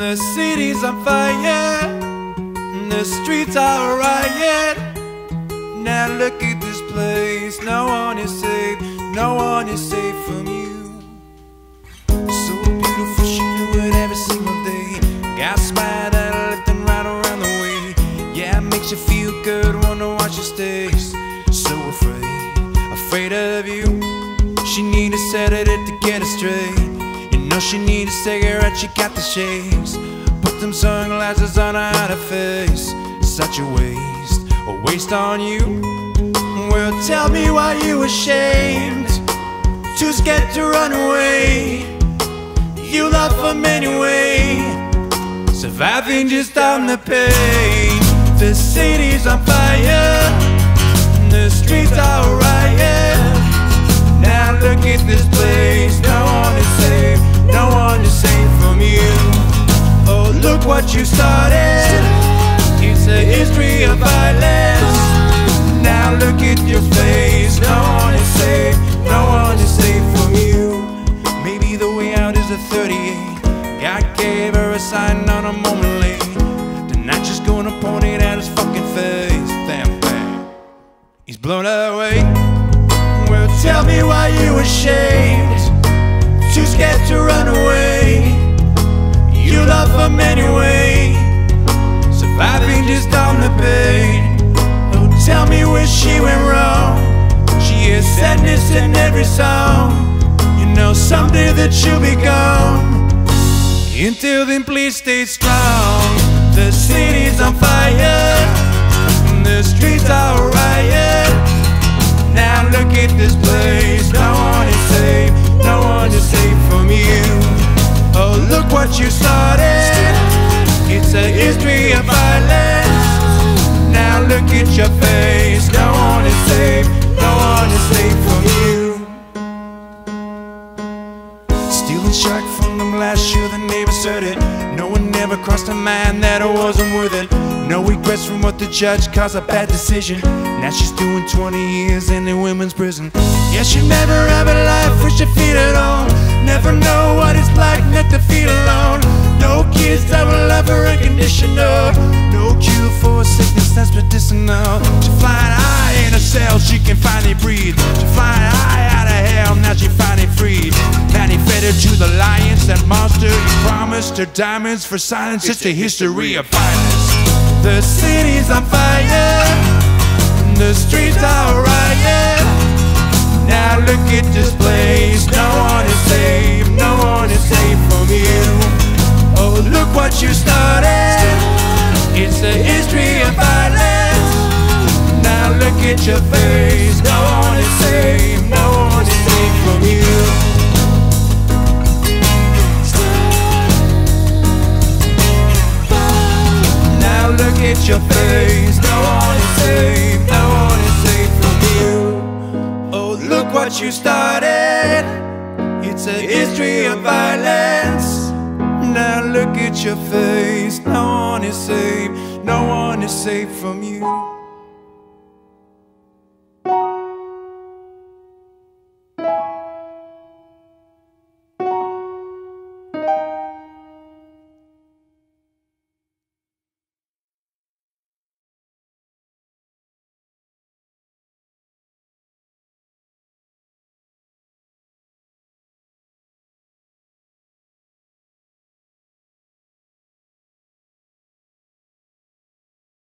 The city's on fire, the streets are a riot. Now look at this place, no one is safe, no one is safe from you. So beautiful, she knew it every single day. Got smiled at her left and right around the way. Yeah, it makes you feel good, wonder why she stays so afraid of you. She need a sedative to get her straight. You know she need a cigarette, she got the shakes. Put them sunglasses on her out of face. Such a waste on you. Well, tell me why you ashamed, too scared to run away. You love them anyway, surviving just on the pain. The city's on fire, the streets are a riot. Now look at this place, no one is safe, no one is safe from you. Oh, look what you started, it's a history of violence. Now look at your face, no one is safe, no one is safe from you. Maybe the way out is a 38, God gave her a sign on a moment late. Tonight she's gonna point it at his fucking face. Damn bang, he's blown away. Well, tell me why you ashamed, too scared to run away. You love him anyway, surviving just on the pain. Oh, tell me where she went wrong. She is sadness in every song. You know someday that she'll be gone. Until then, please stay strong. The city's on fire, the streets are a riot. Now look at this place, no one is safe, no one is safe from you. Oh, look what you started, it's a history of violence. Now look at your face, no one is safe, no one is safe from you. Stealing shark from them last year, the neighbors heard it. No one ever crossed her mind that it wasn't worth it. No regrets from what the judge calls a bad decision. Now she's doing 20 years in a women's prison. Yeah, she never have a life with her feet at home. Never know what it's like not to feel alone. No kids that will love her unconditional. No cure for a sickness that's medicinal. She's flying high in a cell, she can finally breathe. She's flying high out of hell, now she finally free. Now he fed her to the lions, that monster. He promised her diamonds for silence. It's a history of violence. The city's on fire, the streets are a riot. Now look at this place, no one is safe, no one is safe from you. Oh, look what you started, it's a history of violence. Now look at your face, no one is safe, no one is safe from you. Now look at your face, no one is safe, no one is safe from you. Oh, look what you started, it's a history of violence. Now look at your face, no one is safe, no one is safe from you.